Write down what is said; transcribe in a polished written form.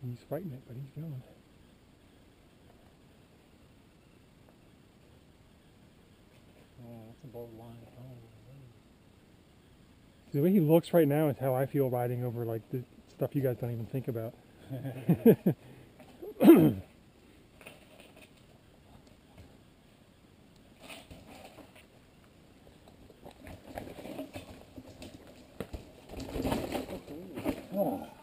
He's fighting it, but he's going. Oh, that's a bold line. Oh. The way he looks right now is how I feel riding over like the stuff you guys don't even think about. Oh.